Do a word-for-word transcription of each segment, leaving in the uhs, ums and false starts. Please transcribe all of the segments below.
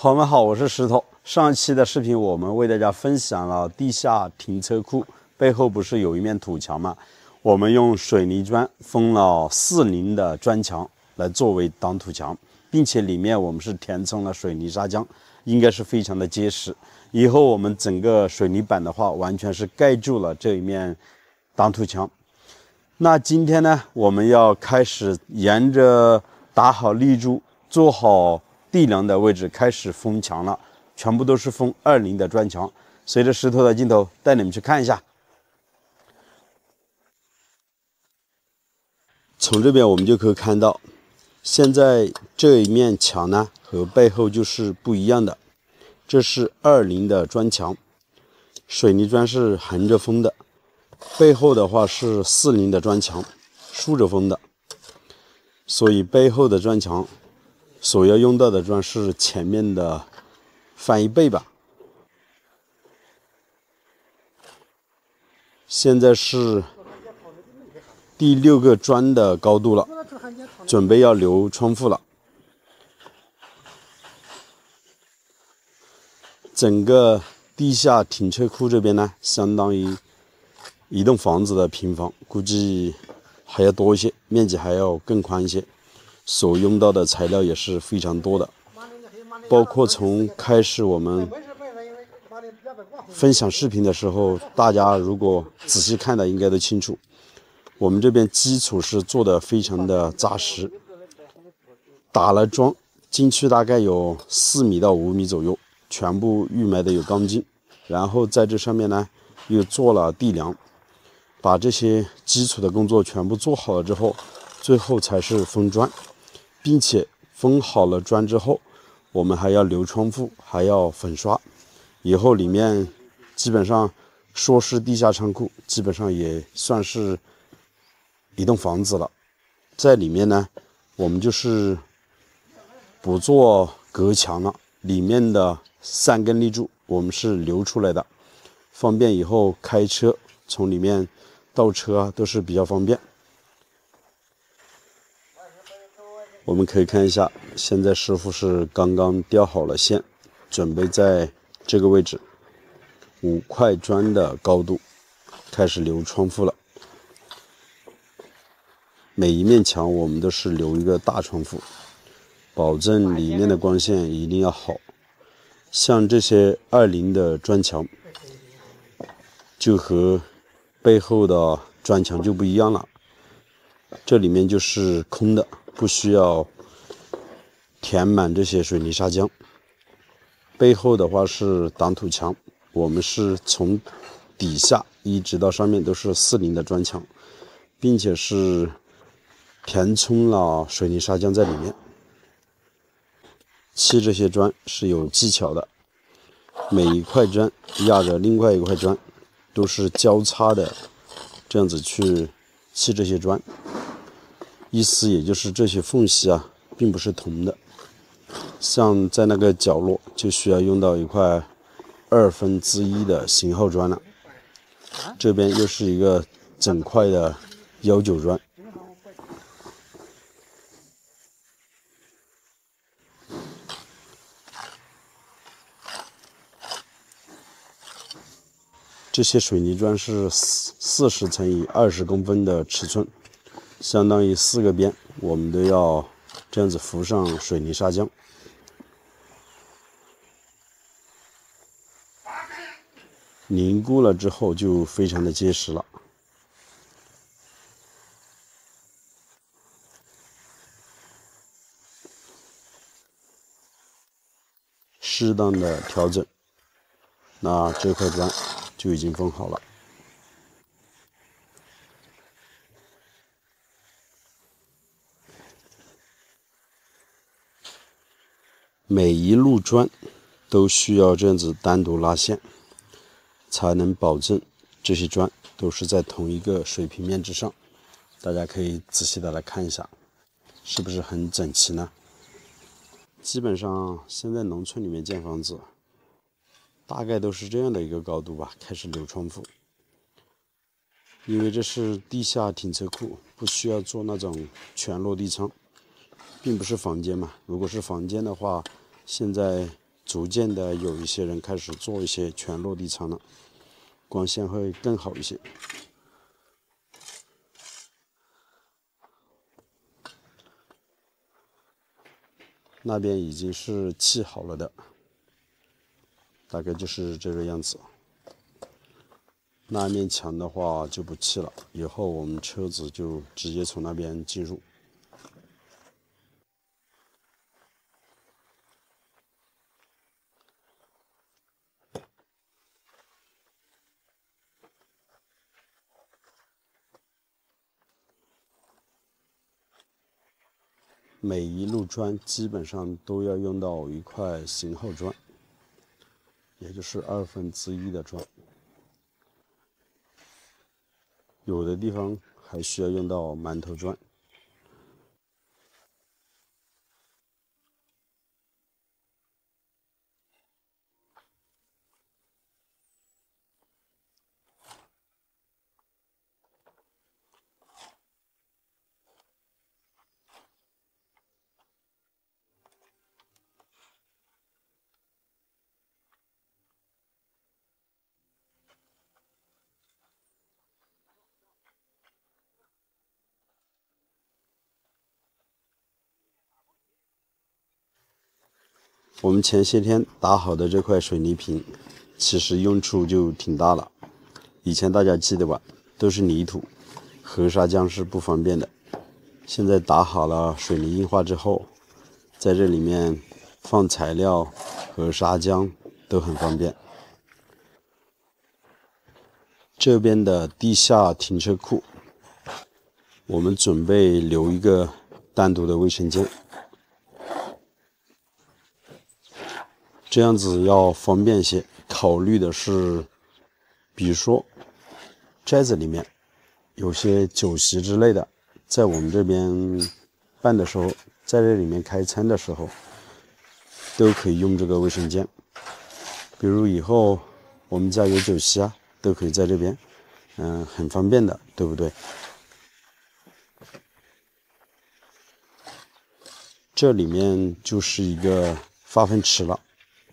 朋友们好，我是石头。上一期的视频我们为大家分享了地下停车库背后不是有一面土墙吗？我们用水泥砖封了四零的砖墙来作为挡土墙，并且里面我们是填充了水泥砂浆，应该是非常的结实。以后我们整个水泥板的话，完全是盖住了这一面挡土墙。那今天呢，我们要开始沿着打好立柱、做好地梁的位置开始封墙了，全部都是封二零的砖墙。随着石头的镜头带你们去看一下。从这边我们就可以看到，现在这一面墙呢和背后就是不一样的，这是二零的砖墙，水泥砖是横着封的，背后的话是四零的砖墙，竖着封的，所以背后的砖墙所要用到的砖是前面的翻一倍吧。现在是第六个砖的高度了，准备要留窗户了。整个地下停车库这边呢，相当于一栋房子的平方，估计还要多一些，面积还要更宽一些。所用到的材料也是非常多的，包括从开始我们分享视频的时候，大家如果仔细看的应该都清楚，我们这边基础是做的非常的扎实，打了桩进去大概有四米到五米左右，全部预埋的有钢筋，然后在这上面呢又做了地梁，把这些基础的工作全部做好了之后，最后才是封砖，并且封好了砖之后，我们还要留窗户，还要粉刷，以后里面基本上说是地下仓库，基本上也算是一栋房子了。在里面呢，我们就是不做隔墙了，里面的三根立柱我们是留出来的，方便以后开车从里面倒车啊都是比较方便。我们可以看一下，现在师傅是刚刚吊好了线，准备在这个位置五块砖的高度开始留窗户了。每一面墙我们都是留一个大窗户，保证里面的光线一定要好。像这些二零的砖墙就和背后的砖墙就不一样了，这里面就是空的，不需要填满这些水泥砂浆。背后的话是挡土墙，我们是从底下一直到上面都是四零的砖墙，并且是填充了水泥砂浆在里面。砌这些砖是有技巧的，每一块砖压着另外一块砖，都是交叉的这样子去砌这些砖，意思也就是这些缝隙啊并不是同的，像在那个角落就需要用到一块二分之一的型号砖了，这边又是一个整块的幺九砖。这些水泥砖是四十乘以二十公分的尺寸，相当于四个边，我们都要这样子浮上水泥砂浆。凝固了之后就非常的结实了。适当的调整，那这块砖就已经封好了。每一路砖都需要这样子单独拉线，才能保证这些砖都是在同一个水平面之上。大家可以仔细的来看一下，是不是很整齐呢？基本上现在农村里面建房子，大概都是这样的一个高度吧，开始留窗户。因为这是地下停车库，不需要做那种全落地窗，并不是房间嘛。如果是房间的话，现在逐渐的有一些人开始做一些全落地窗了，光线会更好一些。那边已经是砌好了的，大概就是这个样子。那面墙的话就不砌了，以后我们车子就直接从那边进入。每一路砖基本上都要用到一块型号砖，也就是二分之一的砖，有的地方还需要用到馒头砖。我们前些天打好的这块水泥坪，其实用处就挺大了。以前大家记得吧，都是泥土，河沙浆是不方便的。现在打好了水泥硬化之后，在这里面放材料和砂浆都很方便。这边的地下停车库，我们准备留一个单独的卫生间。这样子要方便些，考虑的是，比如说寨子里面有些酒席之类的，在我们这边办的时候，在这里面开餐的时候，都可以用这个卫生间。比如以后我们家有酒席啊，都可以在这边，嗯，很方便的，对不对？这里面就是一个化粪池了。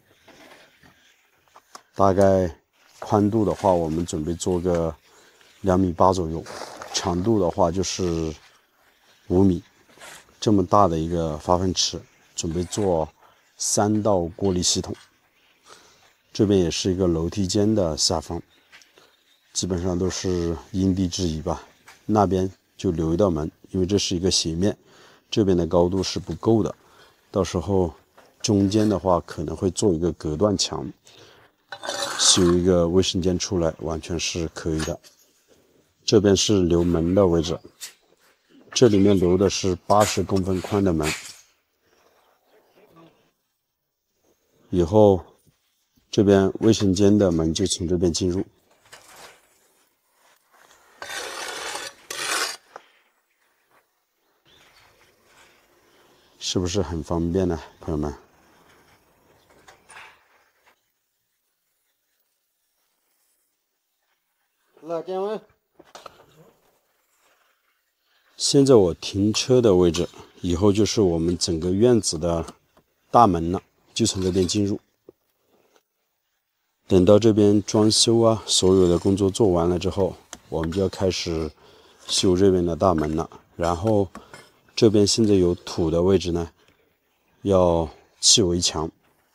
大概宽度的话，我们准备做个两米八左右，长度的话就是五米，这么大的一个化粪池，准备做三道过滤系统。这边也是一个楼梯间的下方，基本上都是因地制宜吧。那边就留一道门，因为这是一个斜面，这边的高度是不够的，到时候中间的话可能会做一个隔断墙。修一个卫生间出来完全是可以的。这边是留门的位置，这里面留的是八十公分宽的门。以后这边卫生间的门就从这边进入。是不是很方便呢，朋友们？现在我停车的位置，以后就是我们整个院子的大门了，就从这边进入。等到这边装修啊，所有的工作做完了之后，我们就要开始修这边的大门了。然后这边现在有土的位置呢，要砌围墙。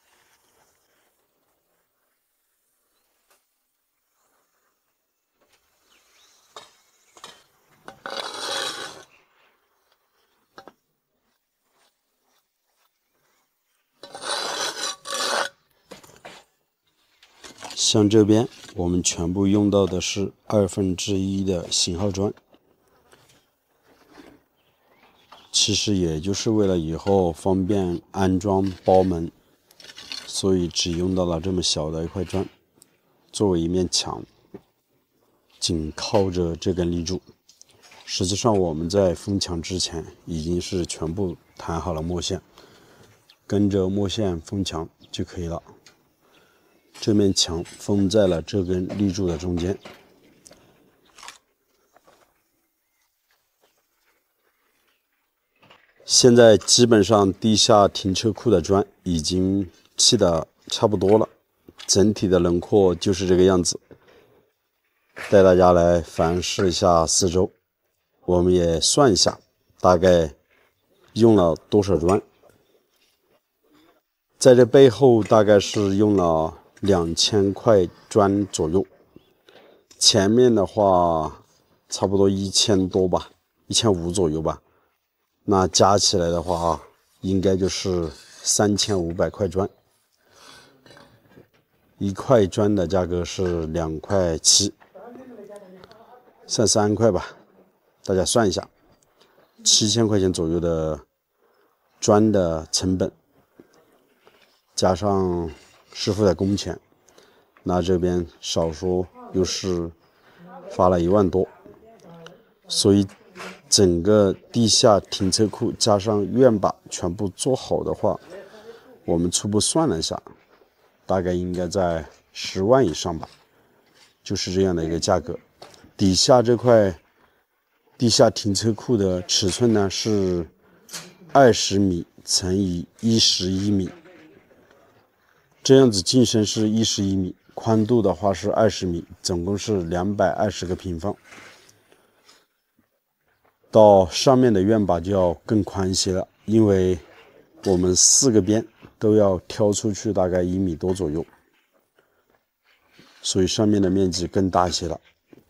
像这边我们全部用到的是二分之一的型号砖，其实也就是为了以后方便安装包门，所以只用到了这么小的一块砖作为一面墙，紧靠着这根立柱。实际上我们在封墙之前已经是全部弹好了墨线，跟着墨线封墙就可以了。这面墙封在了这根立柱的中间。 现在基本上地下停车库的砖已经砌得差不多了，整体的轮廓就是这个样子。带大家来反视一下四周，我们也算一下大概用了多少砖。在这背后大概是用了两千块砖左右，前面的话差不多一千多吧，一千五左右吧。那加起来的话，应该就是三千五百块砖。一块砖的价格是两块七，算三块吧。大家算一下，七千块钱左右的砖的成本，加上师傅的工钱，那这边少说又是花了一万多，所以整个地下停车库加上院坝全部做好的话，我们初步算了一下，大概应该在十万以上吧，就是这样的一个价格。底下这块地下停车库的尺寸呢是二十米乘以一十一米，这样子进深是一十一米，宽度的话是二十米，总共是两百二十个平方。到上面的院坝就要更宽一些了，因为我们四个边都要挑出去大概一米多左右，所以上面的面积更大一些了。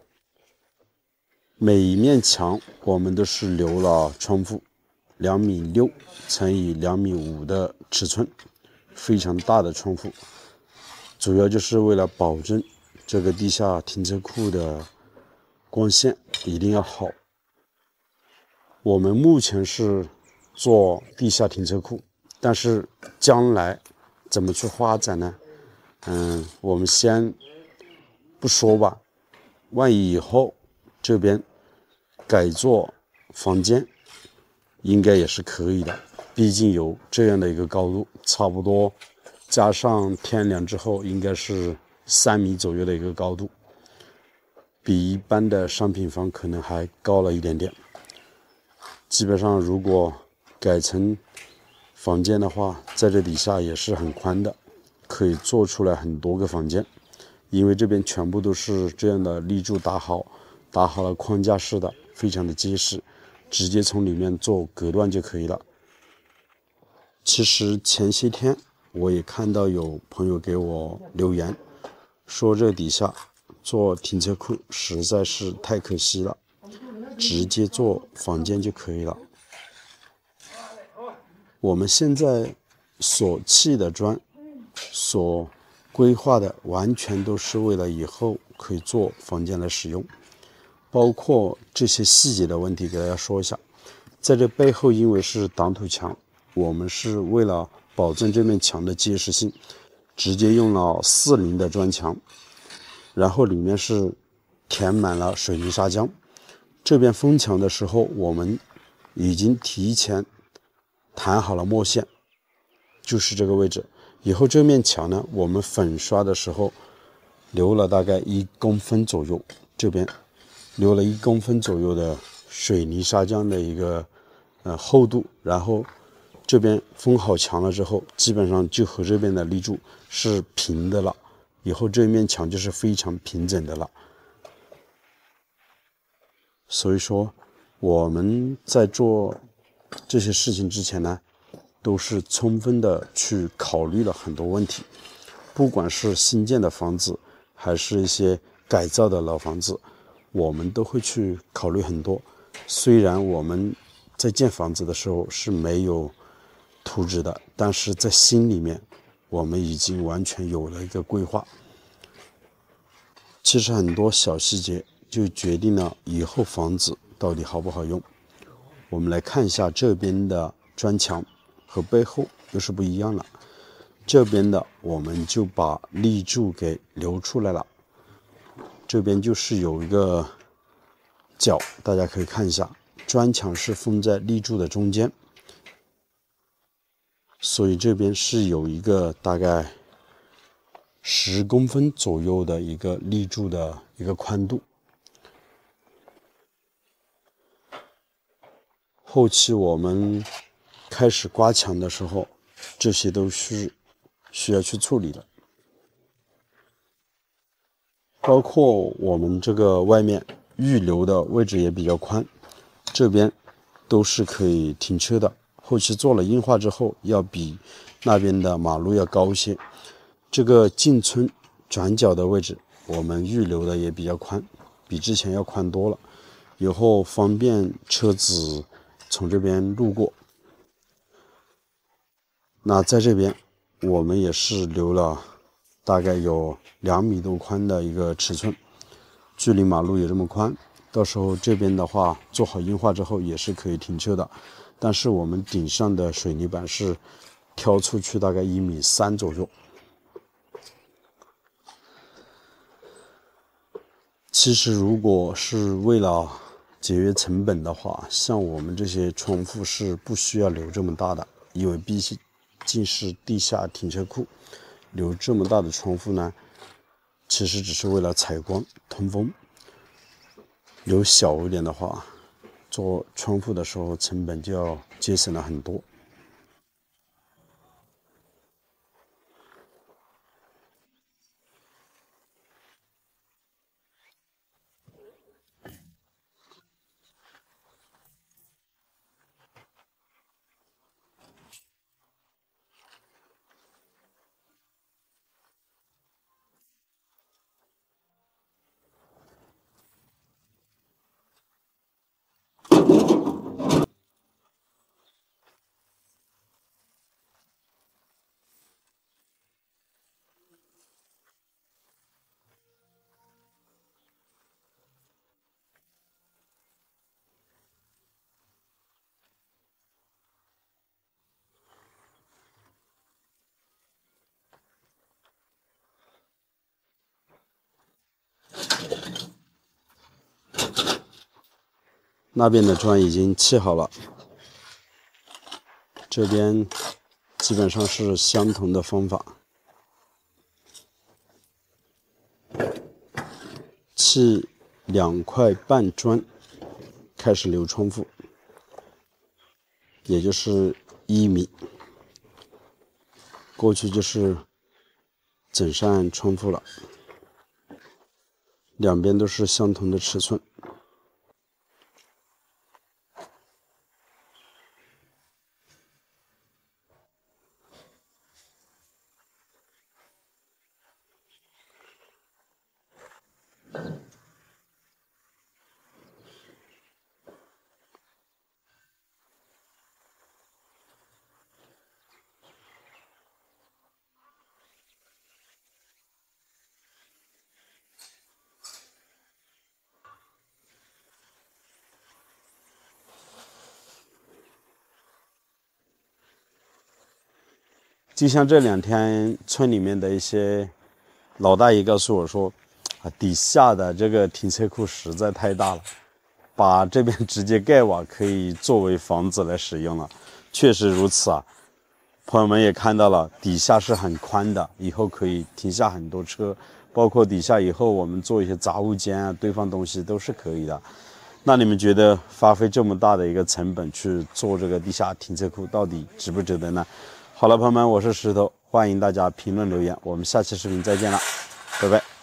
每一面墙我们都是留了窗户，两米六乘以两米五的尺寸，非常大的窗户，主要就是为了保证这个地下停车库的光线一定要好。我们目前是做地下停车库，但是将来怎么去发展呢？嗯，我们先不说吧，万一以后这边改做房间，应该也是可以的，毕竟有这样的一个高度，差不多加上天梁之后，应该是三米左右的一个高度，比一般的商品房可能还高了一点点。基本上如果改成房间的话，在这底下也是很宽的，可以做出来很多个房间，因为这边全部都是这样的立柱打好，打好了框架式的，非常的结实，直接从里面做隔断就可以了。其实前些天我也看到有朋友给我留言，说这底下做停车库实在是太可惜了，直接做房间就可以了。我们现在所砌的砖，所规划的完全都是为了以后可以做房间来使用，包括这些细节的问题给大家说一下。在这背后，因为是挡土墙，我们是为了保证这面墙的结实性，直接用了四零的砖墙，然后里面是填满了水泥砂浆。这边封墙的时候，我们已经提前弹好了墨线，就是这个位置。以后这面墙呢，我们粉刷的时候留了大概一公分左右，这边留了一公分左右的水泥砂浆的一个呃厚度，然后这边封好墙了之后，基本上就和这边的立柱是平的了，以后这面墙就是非常平整的了。所以说我们在做这些事情之前呢，都是充分的去考虑了很多问题，不管是新建的房子还是一些改造的老房子，我们都会去考虑很多。虽然我们在建房子的时候是没有图纸的，但是在心里面我们已经完全有了一个规划。其实很多小细节就决定了以后房子到底好不好用。我们来看一下这边的砖墙和背后又是不一样了。这边的我们就把立柱给留出来了，这边就是有一个角，大家可以看一下，砖墙是封在立柱的中间，所以这边是有一个大概十公分左右的一个立柱的一个宽度。后期我们开始刮墙的时候，这些都是需要去处理的。包括我们这个外面预留的位置也比较宽，这边都是可以停车的。后期做了硬化之后，要比那边的马路要高一些。这个进村转角的位置，我们预留的也比较宽，比之前要宽多了，以后方便车子从这边路过。那在这边，我们也是留了大概有两米多宽的一个尺寸，距离马路也这么宽。到时候这边的话，做好硬化之后也是可以停车的。但是我们顶上的水泥板是挑出去大概一米三左右。其实如果是为了节约成本的话，像我们这些窗户是不需要留这么大的，因为毕竟是地下停车库，留这么大的窗户呢，其实只是为了采光通风。留小一点的话，做窗户的时候成本就要节省了很多。那边的砖已经砌好了，这边基本上是相同的方法，砌两块半砖，开始留窗户，也就是一米，过去就是整扇窗户了，两边都是相同的尺寸。就像这两天村里面的一些老大爷告诉我说，啊，底下的这个停车库实在太大了，把这边直接盖瓦可以作为房子来使用了。确实如此啊，朋友们也看到了，底下是很宽的，以后可以停下很多车，包括底下以后我们做一些杂物间啊，堆放东西都是可以的。那你们觉得花费这么大的一个成本去做这个地下停车库，到底值不值得呢？好了，朋友们，我是石头，欢迎大家评论留言，我们下期视频再见了，拜拜。